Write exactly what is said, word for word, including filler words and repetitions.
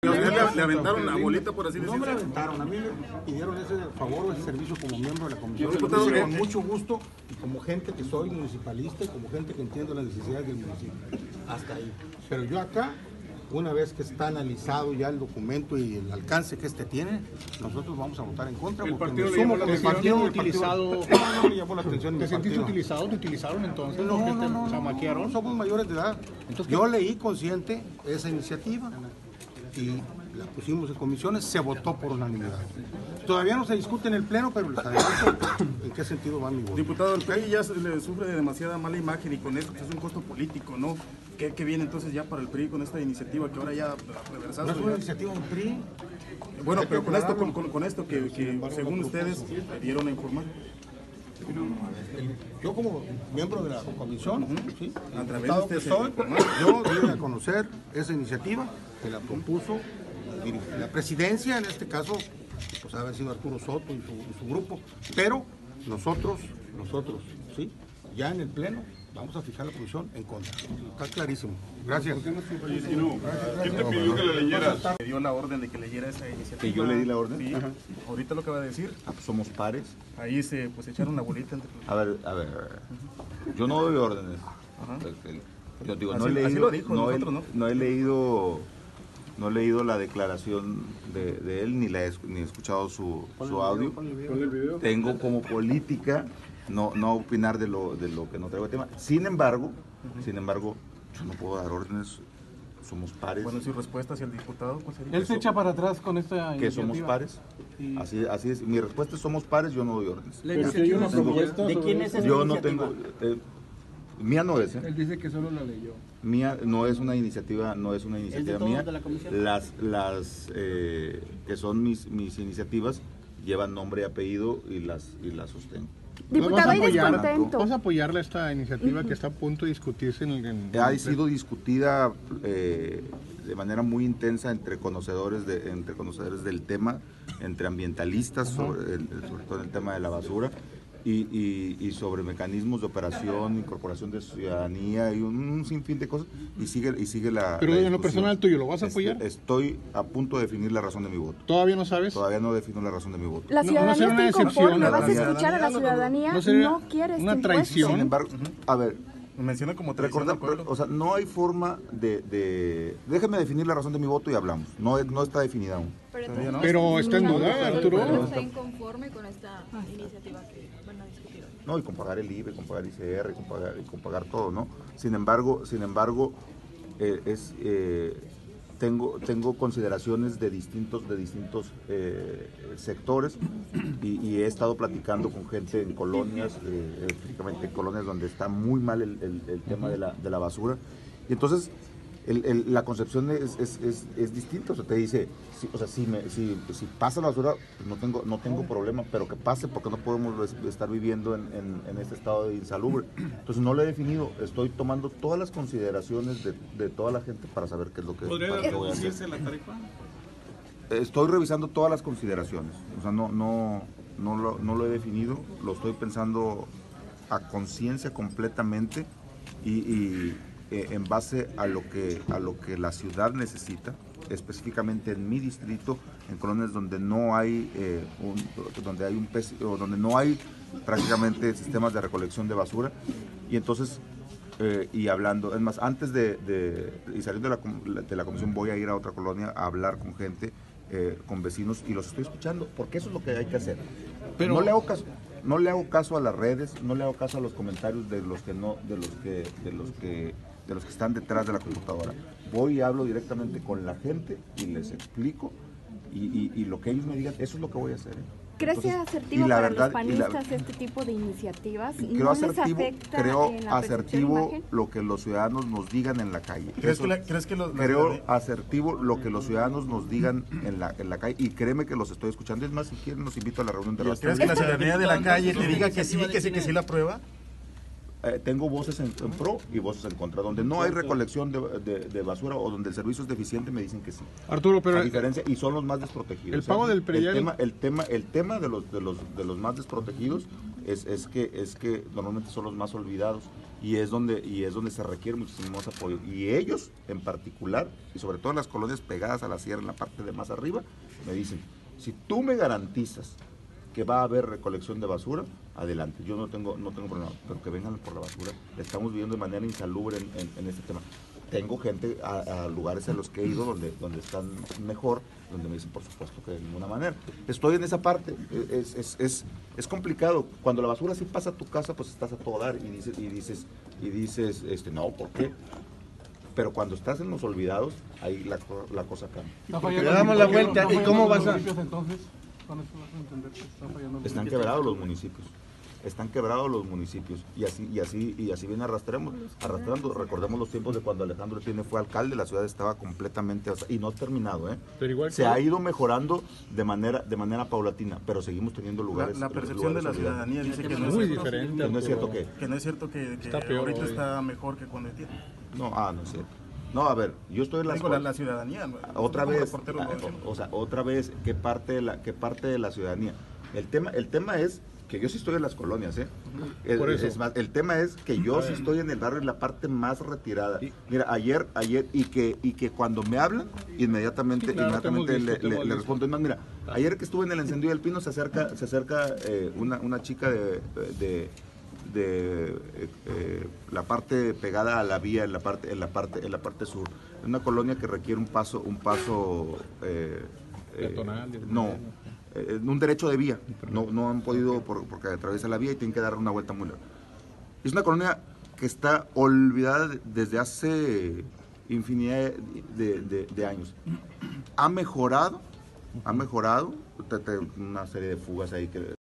¿A usted le, le aventaron la bolita, por así decirlo? decirlo? No me la aventaron, a mí me pidieron ese favor o ese servicio como miembro de la comisión. Diputado, Con mucho gusto y como gente que soy municipalista y como gente que entiendo las necesidades del municipio. Hasta ahí. Pero yo acá, una vez que está analizado ya el documento y el alcance que este tiene, nosotros vamos a votar en contra. El porque partido me le sumo llamó con la el partido atención, utilizado. No, no me llamó la atención. ¿Te sentiste utilizado? ¿Te utilizaron entonces? No, ¿Los que no, te no, chamaquearon? no, somos mayores de edad. Entonces, yo leí consciente esa iniciativa y la pusimos en comisiones, se votó por unanimidad. Todavía no se discute en el pleno, pero les adelanto en qué sentido va mi voto. Diputado, el P R I ya le sufre de demasiada mala imagen y con esto pues, es un costo político, ¿no? ¿Qué, ¿Qué viene entonces ya para el P R I con esta iniciativa que ahora ya reversado? No es una iniciativa del P R I. Bueno, pero con esto, con, con, con esto que, que según ustedes le dieron a informar. Yo como miembro de la comisión, uh-huh. ¿sí? A través de usted que soy, yo di a conocer esa iniciativa que la propuso la presidencia, en este caso, pues haber sido Arturo Soto y su, y su grupo, pero nosotros, nosotros, sí, ya en el pleno vamos a fijar la posición en contra. Está clarísimo. Gracias. Oye, si no, ¿quién te pidió que la leyeras? Me dio la orden de que leyera esa iniciativa. ¿Que yo le di la orden? Sí. Ajá. Ahorita lo que va a decir. Ah, pues somos pares. Ahí se pues echaron la bolita entre... A ver, a ver, a ver. Yo no doy órdenes. Ajá. Yo digo, no así, he leído, así lo dijo, no, nosotros, he, ¿no? no he leído, no he leído la declaración de, de él ni la he, ni he escuchado su, su audio. Tengo como política no, no opinar de lo, de lo que no traigo de tema. Sin embargo, uh-huh. sin embargo, yo no puedo dar órdenes. Somos pares. Bueno, su respuesta hacia el diputado, ¿cuál sería? Él se echa para atrás con esta que somos pares. Sí. Así, así es. Mi respuesta es somos pares, yo no doy órdenes. Pero si hay una propuesta ¿De quién es esa Yo no iniciativa? tengo. Eh, mía no es. ¿eh? Él dice que solo la leyó. Mía no es una iniciativa, no es una iniciativa ¿Es de todos mía. de la comisión? Las, las eh, que son mis, mis iniciativas llevan nombre y apellido y las, y las sostengo. Diputado, hay descontento. ¿Vas a apoyarle a esta iniciativa uh-huh. que está a punto de discutirse en el... En, ha sido discutida eh, de manera muy intensa entre conocedores de, entre conocedores del tema, entre ambientalistas, uh-huh. sobre, el, sobre todo en el tema de la basura, y, y, y sobre mecanismos de operación, incorporación de ciudadanía y un, un sinfín de cosas, y sigue, y sigue la Pero la en lo personal tuyo, ¿lo vas a apoyar? Estoy, estoy a punto de definir la razón de mi voto. ¿Todavía no sabes? Todavía no defino la razón de mi voto. La ciudadanía no, no está inconforme, vas a escuchar a la ciudadanía, no, no quiere este una traición. Sin embargo, a ver, menciona como traición al pueblo. O sea, no hay forma de, de... Déjeme definir la razón de mi voto y hablamos. No, no está definida aún. Pero, entonces, ¿no? Pero está en duda, Arturo. ¿No está inconforme con esta iniciativa que van a discutir hoy? No, y con pagar el I V A, con pagar I C R, con pagar, y con pagar todo, ¿no? Sin embargo, sin embargo, eh, es... Eh, Tengo, tengo consideraciones de distintos, de distintos eh, sectores y, y he estado platicando con gente en colonias, eh, específicamente en colonias donde está muy mal el, el, el tema de la, de la basura. Y entonces el, el, la concepción es, es, es, es distinta. O sea, te dice, si, o sea, si, me, si, si pasa la basura, pues no tengo, no tengo problema, pero que pase porque no podemos estar viviendo en, en, en este estado de insalubre. Entonces no lo he definido, estoy tomando todas las consideraciones de, de toda la gente para saber qué es lo que, ¿Podría para qué voy a hacer. reducirse la tarifa? Estoy revisando todas las consideraciones, o sea, no, no, no, lo, no lo he definido, lo estoy pensando a conciencia completamente y, y eh, en base a lo que a lo que la ciudad necesita, específicamente en mi distrito, en colonias donde no hay eh, un, donde hay un pez, o donde no hay prácticamente sistemas de recolección de basura, y entonces eh, y hablando, es más, antes de, de y saliendo de la, de la comisión voy a ir a otra colonia a hablar con gente, eh, con vecinos, y los estoy escuchando, porque eso es lo que hay que hacer. Pero no le hago caso. No le hago caso a las redes, no le hago caso a los comentarios de los que no, de los que, de los que, de los que están detrás de la computadora. Voy y hablo directamente con la gente y les explico y, y, y lo que ellos me digan, eso es lo que voy a hacer. ¿eh? ¿Crees que es asertivo para verdad, los panistas la, este tipo de iniciativas? Creo ¿No asertivo, les afecta creo en la asertivo lo que los ciudadanos nos digan en la calle. ¿Crees que, la, ¿crees que los, creo los... asertivo lo que los ciudadanos nos digan en la, en la calle, y créeme que los estoy escuchando. Es más, si quieren los invito a la reunión de la ¿Crees que la ciudadanía de la calle te diga que sí, que sí, que sí la aprueba? Eh, tengo voces en, en pro y voces en contra. Donde no hay recolección de, de, de basura o donde el servicio es deficiente, me dicen que sí. Arturo, pero a diferencia, y son los más desprotegidos. El pago ¿eh? del predial. El tema, el tema, el tema de los de los de los más desprotegidos es, es que es que normalmente son los más olvidados. y es donde y es donde se requiere muchísimo más apoyo. Y ellos en particular, y sobre todo en las colonias pegadas a la sierra, en la parte de más arriba, me dicen, si tú me garantizas que va a haber recolección de basura, adelante, yo no tengo no tengo problema, pero que vengan por la basura. Estamos viviendo de manera insalubre en, en, en este tema. Tengo gente a, a lugares a los que he ido donde, donde están mejor, donde me dicen, por supuesto, que de ninguna manera. Estoy en esa parte, es, es, es, es complicado. Cuando la basura sí pasa a tu casa, pues estás a todo dar y dices, y dices, y dices este, no, ¿por qué? Pero cuando estás en los olvidados, ahí la, la cosa cambia. Le damos la vuelta, ¿y cómo vas a...? Entonces, con eso vas a entender que está fallando los Están quebrados los municipios. Están quebrados los municipios y así y así y así viene arrastrando, arrastrando. Recordemos los tiempos de cuando Alejandro Etienne fue alcalde, la ciudad estaba completamente y no ha terminado, ¿eh? Pero igual se ha ido mejorando de manera de manera paulatina, pero seguimos teniendo lugares. La, la percepción lugares de la ciudadanía dice que no es muy cierto, diferente. que no es cierto que que no es cierto que, que Está peor ahorita hoy. está mejor que cuando Etienne. no, ah, no es cierto. No, a ver, yo estoy en las Digo, la, la ciudadanía. ¿no? otra Como vez, reporteros lo decimos. o, o sea, otra vez, ¿qué parte de la qué parte de la ciudadanía? El tema el tema es que yo sí estoy en las colonias, ¿eh? El, Por eso. Es más, el tema es que yo sí estoy en el barrio, en la parte más retirada. Mira, ayer, ayer, y que, y que cuando me hablan, inmediatamente, Sí, claro, inmediatamente te hemos le, visto, te le- hemos le visto. respondo. Es más, mira, ayer que estuve en el encendido del pino, se acerca, se acerca eh, una, una chica de, de, de eh, eh, la parte pegada a la vía, en la parte, en la parte, en la parte sur. Es una colonia que requiere un paso, un paso eh, eh, Peatonal, digo, no. Eh, un derecho de vía, no, no han podido por- porque atraviesa la vía y tienen que dar una vuelta muy larga. Es una colonia que está olvidada de- desde hace infinidad de, de- de años. Ha mejorado, ha mejorado, te- te- una serie de fugas ahí que